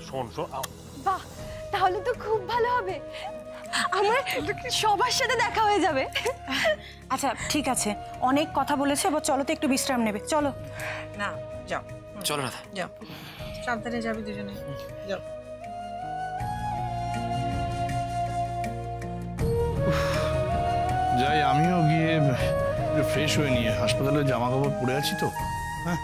শোন শোন। বাহ, তাহলে তো খুব ভালো হবে, আমার সবার সাথে দেখা হয়ে যাবে। আচ্ছা ঠিক আছে, অনেক কথা বলেছে, এবার চলো তো একটু বিশ্রাম নেবে, চলো। না যাও, চলো রাধা, যাও, সাবধানে যাবি দুজনে, যাও। যাই, আমিও গিয়ে ফ্রেশ হয়ে নিয়ে হাসপাতালে জামা কাপড় পরে আছি তো। হ্যাঁ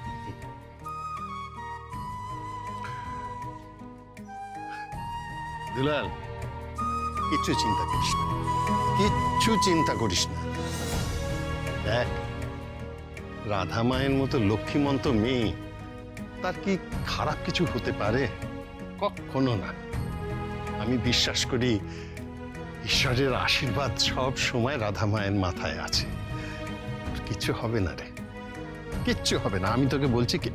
দুলাল, কিচ্ছু চিন্তা করিস না, কিচ্ছু চিন্তা করিস না। দেখ, রাধা মায়ের মতো লক্ষ্মীমন্ত মেয়ে, তার কি খারাপ কিছু হতে পারে? কখনো না। আমি বিশ্বাস করি ঈশ্বরের আশীর্বাদ সব সময় রাধা মায়ের মাথায় আছে। কিচ্ছু হবে না রে, কিচ্ছু হবে না, আমি তোকে বলছি। কি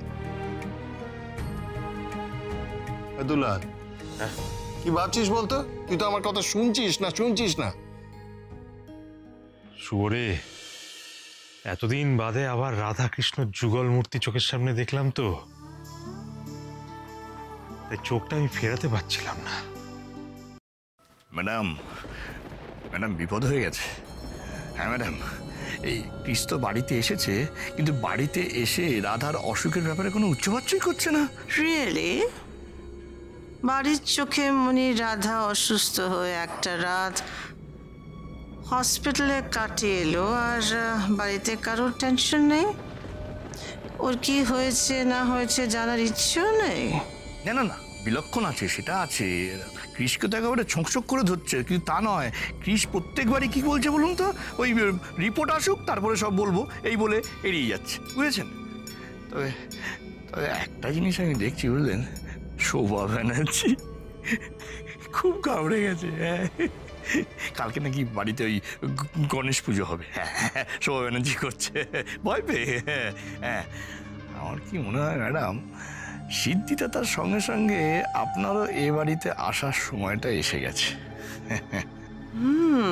দুলাল, কি ভাবছিস বলতো? তুই তো আমার কথা শুনছিস না? শুয়োরে, এতদিন বাদে আবার রাধা কৃষ্ণ যুগল মূর্তি চোখের সামনে দেখলাম তো, তাই চোখটা আমি ফেরাতে পারছিলাম না। ম্যাডাম, ম্যাডাম বিপদ হয়ে গেছে। হ্যাঁ ম্যাডাম, এই কৃষ তো বাড়িতে এসেছে, কিন্তু বাড়িতে এসে রাধার অসুখের ব্যাপারে কোনো উচ্চবাচ্যই করছে না। রিয়েলি? বাড়ির চোখে মনি রাধা অসুস্থ হয়ে একটা রাত হসপিটালে কাটিয়ে এলো, আর বাড়িতে কারোর টেনশন নেই? ওর কি হয়েছে না হয়েছে জানার ইচ্ছেও নেই? না না না, বিলক্ষণ আছে, সেটা আছে। কৃষকে তো একেবারে ছোঁকছোক করে ধরছে, কিন্তু তা নয়। কৃষ প্রত্যেকবারই কি বলছে বলুন তো, ওই রিপোর্ট আসুক তারপরে সব বলবো, এই বলে এড়িয়ে যাচ্ছে, বুঝেছেন? তবে তবে একটা জিনিস আমি দেখছি, বুঝলেন, শোভা ব্যানার্জি খুব ঘাবড়ে গেছে। হ্যাঁ, কালকে নাকি বাড়িতে ওই গণেশ পুজো হবে। হ্যাঁ, শোভা ব্যানার্জি করছে ভয় পেয়ে। হ্যাঁ, আমার কি মনে হয় ম্যাডাম, সিদ্ধিটা তার সঙ্গে সঙ্গে আপনারও এ বাড়িতে আসার সময়টা এসে গেছে।